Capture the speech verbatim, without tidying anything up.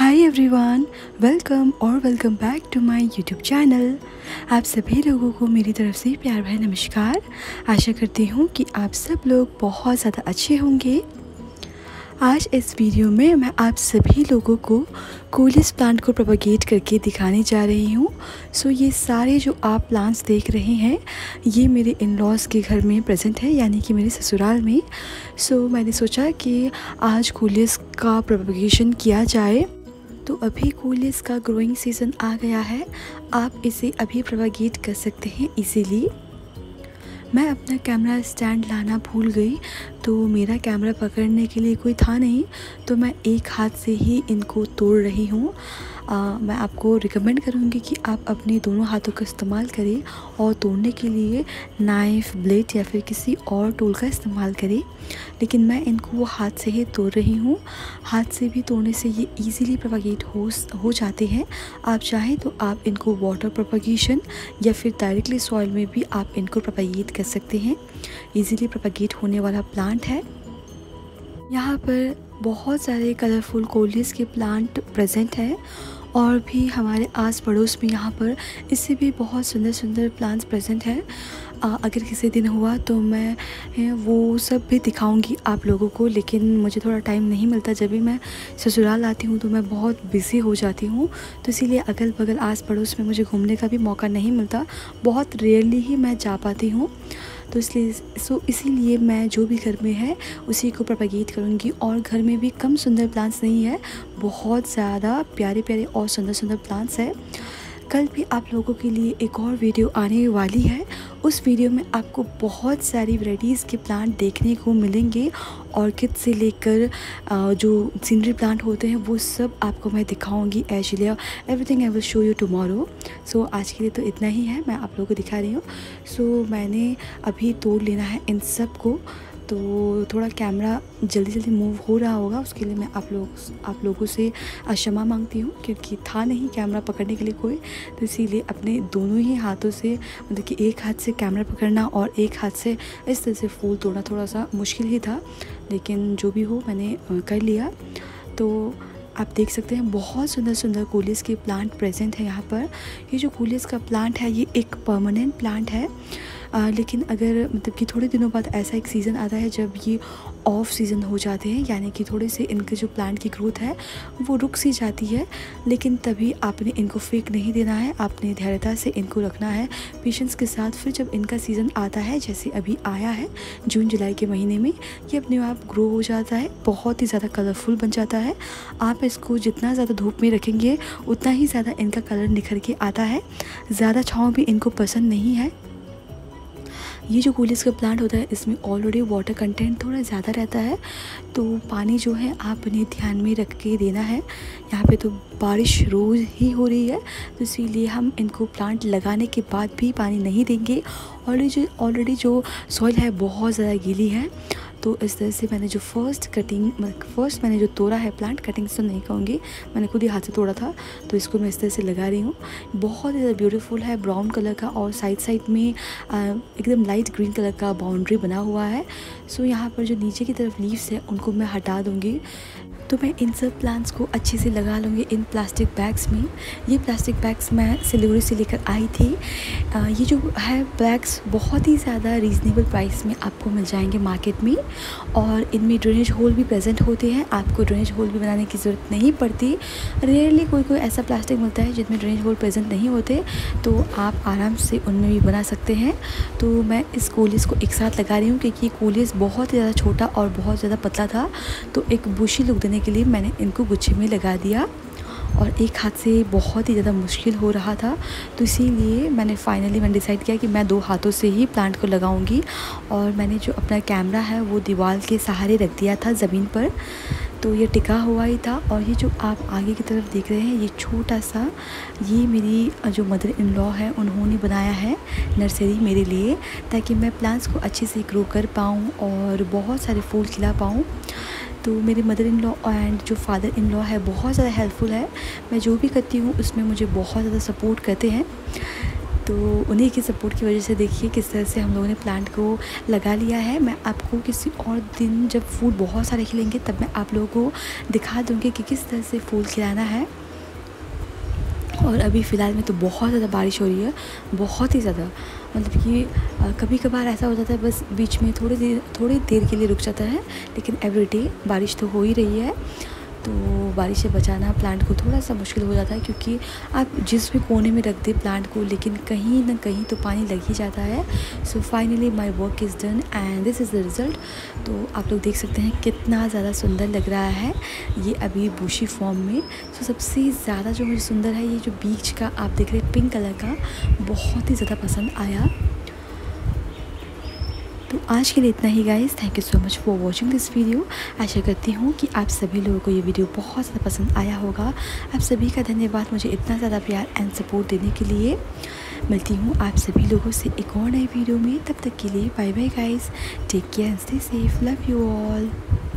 हाय everyone, welcome और welcome back to my YouTube channel. आप सभी लोगों को मेरी तरफ से प्यार भरा नमस्कार। आशा करती हूँ कि आप सब लोग बहुत ज़्यादा अच्छे होंगे। आज इस वीडियो में मैं आप सभी लोगों को कूलिस प्लांट को प्रोपगेट करके दिखाने जा रही हूँ। सो ये सारे जो आप प्लांट्स देख रहे हैं ये मेरे इन लॉज़ के घर में प्रेजेंट है, यानी कि मेरे ससुराल में। सो मैंने सोचा कि आज कूलिस का प्रोपगेशन किया जाए। तो अभी कूलिस का ग्रोइंग सीज़न आ गया है, आप इसे अभी प्रोपगेट कर सकते हैं इजीली। मैं अपना कैमरा स्टैंड लाना भूल गई, तो मेरा कैमरा पकड़ने के लिए कोई था नहीं, तो मैं एक हाथ से ही इनको तोड़ रही हूँ। मैं आपको रिकमेंड करूँगी कि आप अपने दोनों हाथों का इस्तेमाल करें और तोड़ने के लिए नाइफ़, ब्लेड या फिर किसी और टूल का इस्तेमाल करें। लेकिन मैं इनको वो हाथ से ही तोड़ रही हूँ। हाथ से भी तोड़ने से ये इजीली प्रोपगेट हो हो जाते हैं। आप चाहें तो आप इनको वाटर प्रोपगेशन या फिर डायरेक्टली सॉइल में भी आप इनको प्रोपगेट कर सकते हैं। इजीली प्रोपगेट होने वाला प्लांट है। यहाँ पर बहुत सारे कलरफुल कूलिस के प्लांट प्रेजेंट है और भी हमारे आस पड़ोस में यहाँ पर इससे भी बहुत सुंदर सुंदर प्लांट्स प्रेजेंट है। अगर किसी दिन हुआ तो मैं वो सब भी दिखाऊंगी आप लोगों को, लेकिन मुझे थोड़ा टाइम नहीं मिलता। जब भी मैं ससुराल आती हूँ तो मैं बहुत बिज़ी हो जाती हूँ, तो इसीलिए अगल बगल आस पड़ोस में मुझे घूमने का भी मौका नहीं मिलता। बहुत रेयरली ही मैं जा पाती हूँ, तो इसलिए सो इसीलिए मैं जो भी घर में है उसी को प्रोपगेट करूँगी। और घर में भी कम सुंदर प्लांट्स नहीं है, बहुत ज़्यादा प्यारे प्यारे और सुंदर सुंदर प्लांट्स है। कल भी आप लोगों के लिए एक और वीडियो आने वाली है। उस वीडियो में आपको बहुत सारी वैराइटीज़ के प्लांट देखने को मिलेंगे। ऑर्किड से लेकर जो सीनरी प्लांट होते हैं वो सब आपको मैं दिखाऊंगी। एशिलिया, everything I will show you tomorrow. So आज के लिए तो इतना ही है, मैं आप लोगों को दिखा रही हूँ। सो so, मैंने अभी तोड़ लेना है इन सब को, तो थोड़ा कैमरा जल्दी जल्दी मूव हो रहा होगा, उसके लिए मैं आप लोग आप लोगों से क्षमा मांगती हूँ, क्योंकि था नहीं कैमरा पकड़ने के लिए कोई, तो इसीलिए अपने दोनों ही हाथों से, मतलब कि एक हाथ से कैमरा पकड़ना और एक हाथ से इस तरह से फूल तोड़ना थोड़ा सा मुश्किल ही था, लेकिन जो भी हो मैंने कर लिया। तो आप देख सकते हैं बहुत सुंदर सुंदर कूलिस के प्लांट प्रेजेंट है यहाँ पर। ये जो कूलिस का प्लांट है ये एक परमानेंट प्लांट है, आ, लेकिन अगर मतलब कि थोड़े दिनों बाद ऐसा एक सीज़न आता है जब ये ऑफ सीज़न हो जाते हैं, यानी कि थोड़े से इनके जो प्लांट की ग्रोथ है वो रुक सी जाती है, लेकिन तभी आपने इनको फेंक नहीं देना है। आपने धैर्यता से इनको रखना है, पेशेंस के साथ। फिर जब इनका सीज़न आता है, जैसे अभी आया है जून जुलाई के महीने में, ये अपने आप ग्रो हो जाता है, बहुत ही ज़्यादा कलरफुल बन जाता है। आप इसको जितना ज़्यादा धूप में रखेंगे उतना ही ज़्यादा इनका कलर निखर के आता है। ज़्यादा छाँव भी इनको पसंद नहीं है। ये जो कूलिस का प्लांट होता है इसमें ऑलरेडी वाटर कंटेंट थोड़ा ज़्यादा रहता है, तो पानी जो है आपने ध्यान में रख के देना है। यहाँ पे तो बारिश रोज़ ही हो रही है, तो इसीलिए हम इनको प्लांट लगाने के बाद भी पानी नहीं देंगे। ऑलरेडी जो ऑलरेडी जो सॉइल है बहुत ज़्यादा गीली है, तो इस तरह से मैंने जो फर्स्ट कटिंग मतलब फर्स्ट मैंने जो तोड़ा है प्लांट, कटिंग से नहीं कहूँगी, मैंने खुद ही हाथ से तोड़ा था, तो इसको मैं इस तरह से लगा रही हूँ। बहुत ज़्यादा ब्यूटीफुल है, ब्राउन कलर का, और साइड साइड में एकदम लाइट ग्रीन कलर का बाउंड्री बना हुआ है। सो यहाँ पर जो नीचे की तरफ लीव्स है उनको मैं हटा दूँगी। तो मैं इन सब प्लांट्स को अच्छे से लगा लूँगी इन प्लास्टिक बैग्स में। ये प्लास्टिक बैग्स मैं सिलीगुड़ी से लेकर आई थी। आ, ये जो है बैग्स बहुत ही ज़्यादा रीज़नेबल प्राइस में आपको मिल जाएंगे मार्केट में, और इनमें ड्रेनेज होल भी प्रेजेंट होते हैं। आपको ड्रेनेज होल भी बनाने की ज़रूरत नहीं पड़ती। रेयरली कोई कोई ऐसा प्लास्टिक मिलता है जिसमें ड्रेनेज होल प्रेजेंट नहीं होते, तो आप आराम से उनमें भी बना सकते हैं। तो मैं इस कूलिस को एक साथ लगा रही हूँ, क्योंकि कूलिस बहुत ही ज़्यादा छोटा और बहुत ज़्यादा पतला था, तो एक बुशी लुक देने के लिए मैंने इनको गुच्छे में लगा दिया। और एक हाथ से बहुत ही ज़्यादा मुश्किल हो रहा था, तो इसीलिए मैंने फाइनली मैंने डिसाइड किया कि मैं दो हाथों से ही प्लांट को लगाऊंगी। और मैंने जो अपना कैमरा है वो दीवार के सहारे रख दिया था ज़मीन पर, तो ये टिका हुआ ही था। और ये जो आप आगे की तरफ देख रहे हैं ये छोटा सा, ये मेरी जो मदर इन लॉ है उन्होंने बनाया है नर्सरी मेरे लिए, ताकि मैं प्लांट्स को अच्छे से ग्रो कर पाऊँ और बहुत सारे फूल खिला पाऊँ। तो मेरे मदर इन लॉ एंड जो फादर इन लॉ है बहुत ज़्यादा हेल्पफुल है। मैं जो भी करती हूँ उसमें मुझे बहुत ज़्यादा सपोर्ट करते हैं। तो उन्हीं की सपोर्ट की वजह से देखिए किस तरह से हम लोगों ने प्लांट को लगा लिया है। मैं आपको किसी और दिन जब फूल बहुत सारे खिलेंगे तब मैं आप लोगों को दिखा दूँगी कि किस तरह से फूल खिलाना है। और अभी फ़िलहाल में तो बहुत ज़्यादा बारिश हो रही है, बहुत ही ज़्यादा, मतलब कि कभी कभार ऐसा हो जाता है बस बीच में थोड़ी देर थोड़ी देर के लिए रुक जाता है, लेकिन एवरीडे बारिश तो हो ही रही है। तो बारिश से बचाना प्लांट को थोड़ा सा मुश्किल हो जाता है, क्योंकि आप जिस भी कोने में रख दें प्लांट को, लेकिन कहीं ना कहीं तो पानी लग ही जाता है। So finally my work is done and this is the result. तो आप लोग देख सकते हैं कितना ज़्यादा सुंदर लग रहा है ये अभी बुशी फॉर्म में। सो सबसे ज़्यादा जो मुझे सुंदर है ये जो बीच का आप देख रहे हैं पिंक कलर का, बहुत ही ज़्यादा पसंद आया। तो आज के लिए इतना ही guys, thank you so much for watching this video. आशा करती हूँ कि आप सभी लोगों को ये वीडियो बहुत ज़्यादा पसंद आया होगा। आप सभी का धन्यवाद मुझे इतना ज़्यादा प्यार एंड सपोर्ट देने के लिए। मिलती हूँ आप सभी लोगों से एक और नई वीडियो में, तब तक के लिए bye bye guys, take care and stay safe, love you all.